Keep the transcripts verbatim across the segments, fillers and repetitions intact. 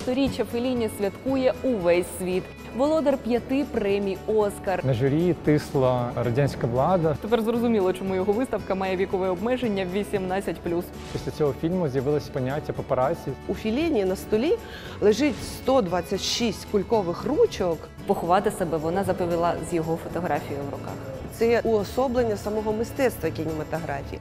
сторіччя Фелліні святкує увесь світ. Володар п'яти премій «Оскар». На журі тисла радянська влада. Тепер зрозуміло, чому його виставка має вікове обмеження вісімнадцять плюс. Після цього фільму з'явилось поняття папараці. У Фелліні на столі лежить сто двадцять шість кулькових ручок. Поховати себе вона заповіла з його фотографією в руках. Це уособлення самого мистецтва кінематографії.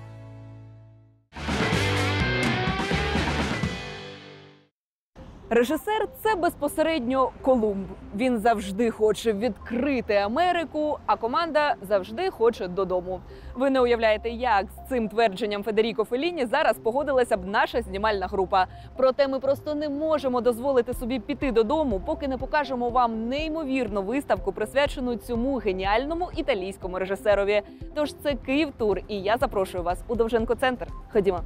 Режисер – це безпосередньо Колумб. Він завжди хоче відкрити Америку, а команда завжди хоче додому. Ви не уявляєте, як з цим твердженням Федеріко Фелліні зараз погодилася б наша знімальна група. Проте ми просто не можемо дозволити собі піти додому, поки не покажемо вам неймовірну виставку, присвячену цьому геніальному італійському режисерові. Тож це Київ-тур, і я запрошую вас у Довженко-центр. Ходімо.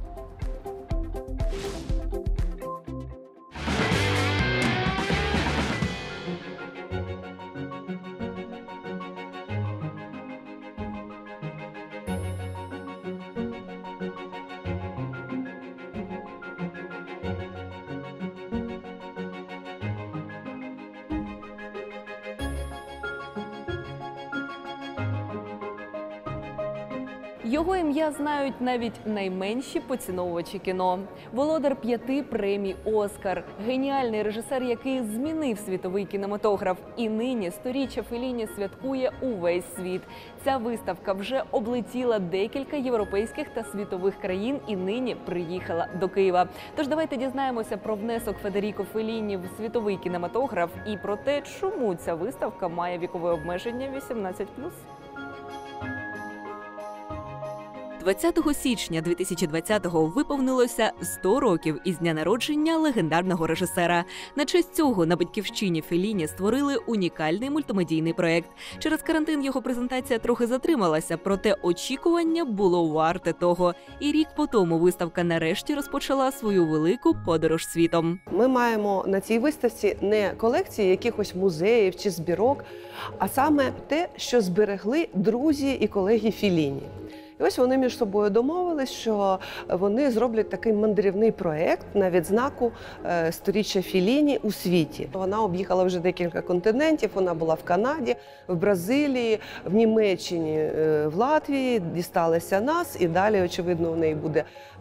Його ім'я знають навіть найменші поціновувачі кіно. Володар п'яти премій «Оскар». Геніальний режисер, який змінив світовий кінематограф. І нині сторіччя Фелліні святкує увесь світ. Ця виставка вже облетіла декілька європейських та світових країн і нині приїхала до Києва. Тож давайте дізнаємося про внесок Федеріко Фелліні в світовий кінематограф і про те, чому ця виставка має вікове обмеження вісімнадцять плюс. двадцятого січня дві тисячі двадцятого виповнилося сто років із дня народження легендарного режисера. На честь цього на батьківщині Фелліні створили унікальний мультимедійний проєкт. Через карантин його презентація трохи затрималася, проте очікування було варте того. І рік по тому виставка нарешті розпочала свою велику подорож світом. Ми маємо на цій виставці не колекції якихось музеїв чи збірок, а саме те, що зберегли друзі і колеги Фелліні. І ось вони між собою домовились, що вони зроблять такий мандрівний проєкт на відзнаку сторіччя Фелліні у світі. Вона об'їхала вже декілька континентів, вона була в Канаді, в Бразилії, в Німеччині, в Латвії, дісталася нас і далі, очевидно, у неї буде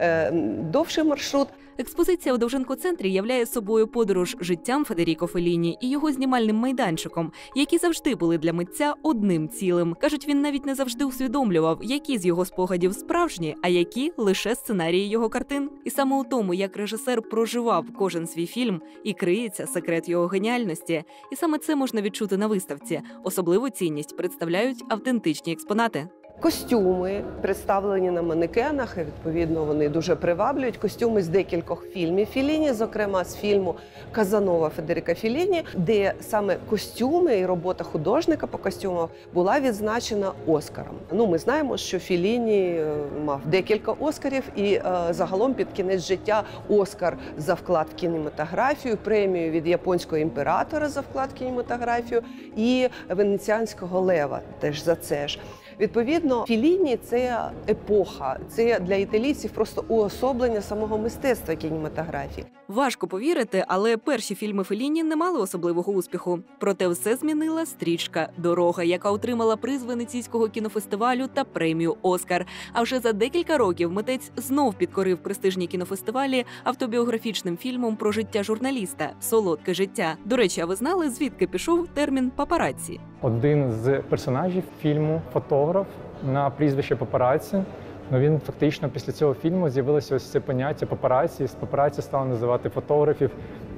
довший маршрут. Експозиція у Довженко-центрі являє собою подорож життям Федеріко Фелліні і його знімальним майданчиком, які завжди були для митця одним цілим. Кажуть, він навіть не завжди усвідомлював, які з його спогадів справжні, а які – лише сценарії його картин. І саме у тому, як режисер проживав кожен свій фільм, і криється секрет його геніальності. І саме це можна відчути на виставці. Особливу цінність представляють автентичні експонати. Костюми представлені на манекенах, і, відповідно, вони дуже приваблюють. Костюми з декількох фільмів Фелліні, зокрема з фільму «Казанова» Федеріка Фелліні, де саме костюми і робота художника по костюмах була відзначена Оскаром. Ну, ми знаємо, що Фелліні мав декілька Оскарів і е, загалом під кінець життя Оскар за вклад в кінематографію, премію від японського імператора за вклад в кінематографію і Венеціанського лева теж за це ж. Відповідно, Фелліні – це епоха, це для італійців просто уособлення самого мистецтва кінематографії. Важко повірити, але перші фільми Фелліні не мали особливого успіху. Проте все змінила стрічка «Дорога», яка отримала приз Венеційського кінофестивалю та премію «Оскар». А вже за декілька років митець знов підкорив престижні кінофестивалі автобіографічним фільмом про життя журналіста «Солодке життя». До речі, а ви знали, звідки пішов термін «папараці»? Один з персонажів фільму «Фотограф» на прізвище «Папараці». Ну, він фактично після цього фільму з'явилося ось це поняття папараці. З папараці стали називати фотографів,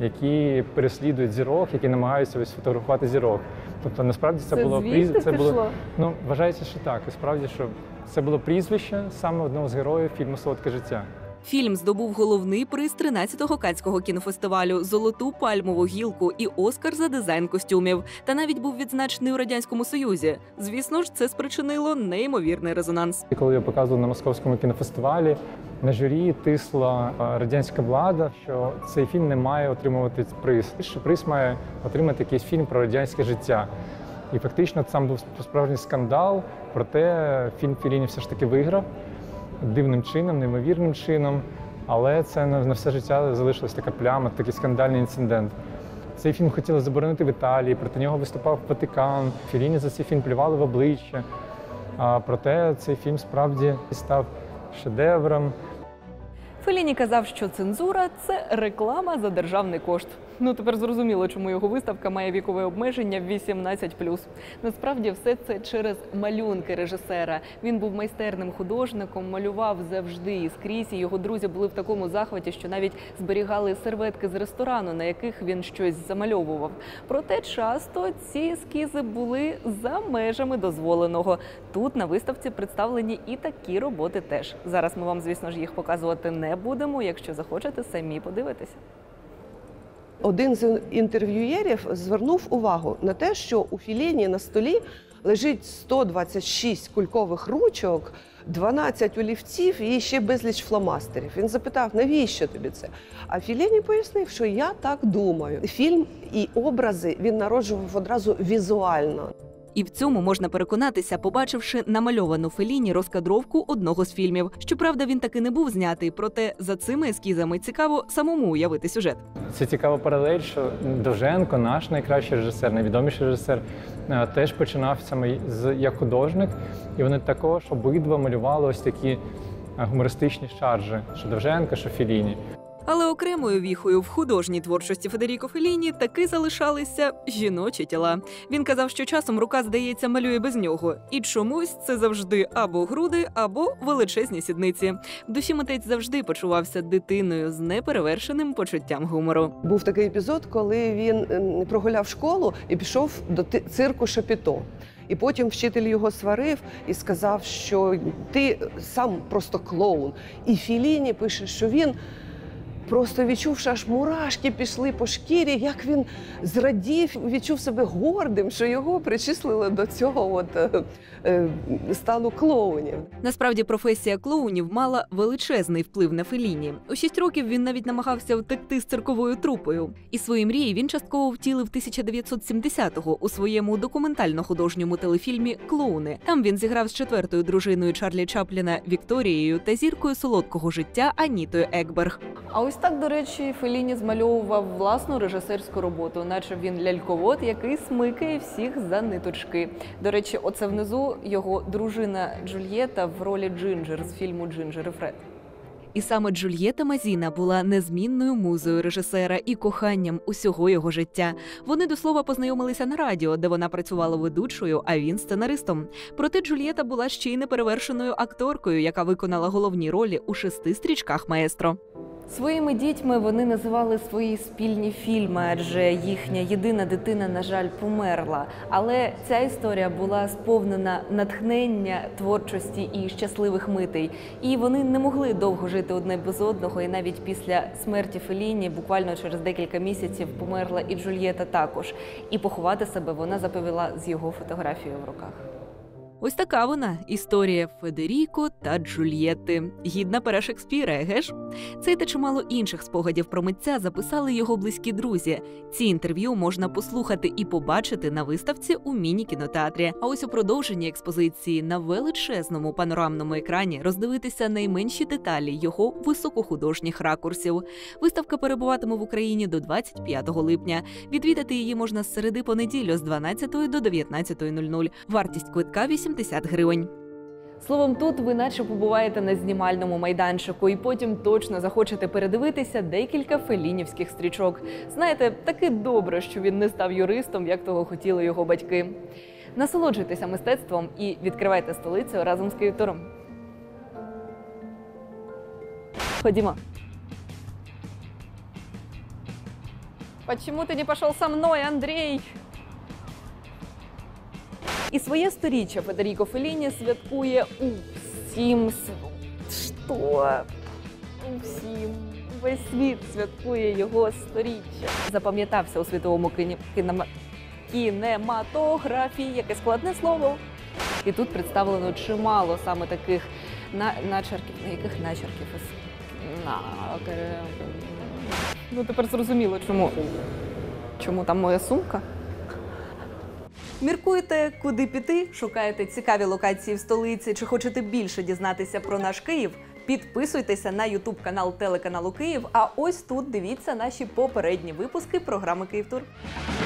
які переслідують зірок, які намагаються ось фотографувати зірок. Тобто насправді це, це було прізвище. Це пішло? було, ну, вважається, що так. І справді, що це було прізвище саме одного з героїв фільму «Солодке життя». Фільм здобув головний приз тринадцятого Каннського кінофестивалю, золоту пальмову гілку і Оскар за дизайн костюмів. Та навіть був відзначений у Радянському Союзі. Звісно ж, це спричинило неймовірний резонанс. Коли я показував на Московському кінофестивалі, на журі тисла радянська влада, що цей фільм не має отримувати приз. Що приз має отримати якийсь фільм про радянське життя. І фактично там був справжній скандал, проте фільм Фелліні все ж таки виграв. Дивним чином, неймовірним чином. Але це на, на все життя залишилась така пляма, такий скандальний інцидент. Цей фільм хотіли заборонити в Італії, проти нього виступав Ватикан. Фелліні за цей фільм плювали в обличчя. А проте цей фільм справді став шедевром. Фелліні казав, що цензура – це реклама за державний кошт. Ну, тепер зрозуміло, чому його виставка має вікове обмеження вісімнадцять плюс. Насправді, все це через малюнки режисера. Він був майстерним художником, малював завжди і скрізь, і його друзі були в такому захваті, що навіть зберігали серветки з ресторану, на яких він щось замальовував. Проте часто ці ескізи були за межами дозволеного. Тут на виставці представлені і такі роботи теж. Зараз ми вам, звісно ж, їх показувати не будемо, якщо захочете, самі подивитися. Один з інтерв'юєрів звернув увагу на те, що у Фелліні на столі лежить сто двадцять шість кулькових ручок, дванадцять олівців і ще безліч фломастерів. Він запитав, навіщо тобі це? А Фелліні пояснив, що я так думаю. Фільм і образи він народжував одразу візуально. І в цьому можна переконатися, побачивши намальовану Фелліні розкадровку одного з фільмів. Щоправда, він таки не був знятий, проте за цими ескізами цікаво самому уявити сюжет. Це цікава паралель, що Довженко, наш найкращий режисер, найвідоміший режисер, теж починав саме з як художник, і вони також обидва малювали ось такі гумористичні шаржі, що Довженко, що Фелліні. Але окремою віхою в художній творчості Федеріко Фелліні таки залишалися жіночі тіла. Він казав, що часом рука, здається, малює без нього. І чомусь це завжди або груди, або величезні сідниці. В душі митець завжди почувався дитиною з неперевершеним почуттям гумору. Був такий епізод, коли він прогуляв школу і пішов до цирку Шапіто. І потім вчитель його сварив і сказав, що ти сам просто клоун. І Фелліні пише, що він просто відчув, що аж мурашки пішли по шкірі, як він зрадів, відчув себе гордим, що його причислили до цього от, е, е, стану клоунів. Насправді професія клоунів мала величезний вплив на Фелліні. У шість років він навіть намагався втекти з цирковою трупою. І свої мрії він частково втілив тисяча дев'ятсот сімдесятого у своєму документально-художньому телефільмі «Клоуни». Там він зіграв з четвертою дружиною Чарлі Чапліна Вікторією та зіркою солодкого життя Анітою Екберг. А ось так, до речі, Фелліні змальовував власну режисерську роботу, наче він ляльковод, який смикає всіх за ниточки. До речі, оце внизу його дружина Джульєта в ролі Джинджер з фільму «Джинджер і Фред». І саме Джульєта Мазіна була незмінною музою режисера і коханням усього його життя. Вони, до слова, познайомилися на радіо, де вона працювала ведучою, а він – сценаристом. Проте Джульєта була ще й неперевершеною акторкою, яка виконала головні ролі у шести стрічках «Маестро». Своїми дітьми вони називали свої спільні фільми, адже їхня єдина дитина, на жаль, померла. Але ця історія була сповнена натхнення, творчості і щасливих митей. І вони не могли довго жити одне без одного, і навіть після смерті Фелліні, буквально через декілька місяців, померла і Джульєта також. І поховати себе вона заповіла з його фотографією в руках. Ось така вона – історія Федеріко та Джульєтти. Гідна пера Шекспіра, еге ж? Цей та чимало інших спогадів про митця записали його близькі друзі. Ці інтерв'ю можна послухати і побачити на виставці у міні-кінотеатрі. А ось у продовженні експозиції на величезному панорамному екрані роздивитися найменші деталі його високохудожніх ракурсів. Виставка перебуватиме в Україні до двадцять п'ятого липня. Відвідати її можна з середи по неділю з дванадцятої до дев'ятнадцятої нуль нуль. Вартість квитка – вісімдесят гривень. Словом, тут ви наче побуваєте на знімальному майданчику і потім точно захочете передивитися декілька феллінівських стрічок. Знаєте, таки добре, що він не став юристом, як того хотіли його батьки. Насолоджуйтеся мистецтвом і відкривайте столицю разом з Київтором. Ходімо. Почему ты не пошел со мной, Андрій? І своє сторіччя Федеріко Фелліні святкує у всім Що? У всім. Весь світ святкує його сторіччя. Запам'ятався у світовому кіні... кінема... кінематографі, яке складне слово. І тут представлено чимало саме таких на... начерків. На яких начерків? На... Ну, тепер зрозуміло, чому. Чому там моя сумка? Міркуєте, куди піти? Шукаєте цікаві локації в столиці? Чи хочете більше дізнатися про наш Київ? Підписуйтеся на ютуб канал телеканалу Київ, а ось тут дивіться наші попередні випуски програми «Київтур».